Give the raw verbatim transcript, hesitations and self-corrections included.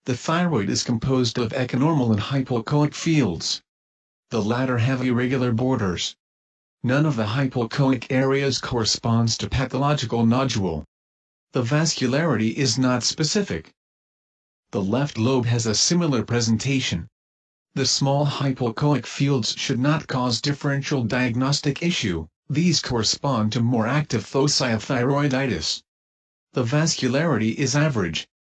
The thyroid is composed of echonormal and hypoechoic fields. The latter have irregular borders. None of the hypoechoic areas corresponds to pathological nodule. The vascularity is not specific. The left lobe has a similar presentation. The small hypoechoic fields should not cause differential diagnostic issue, these correspond to more active foci of thyroiditis. The vascularity is average.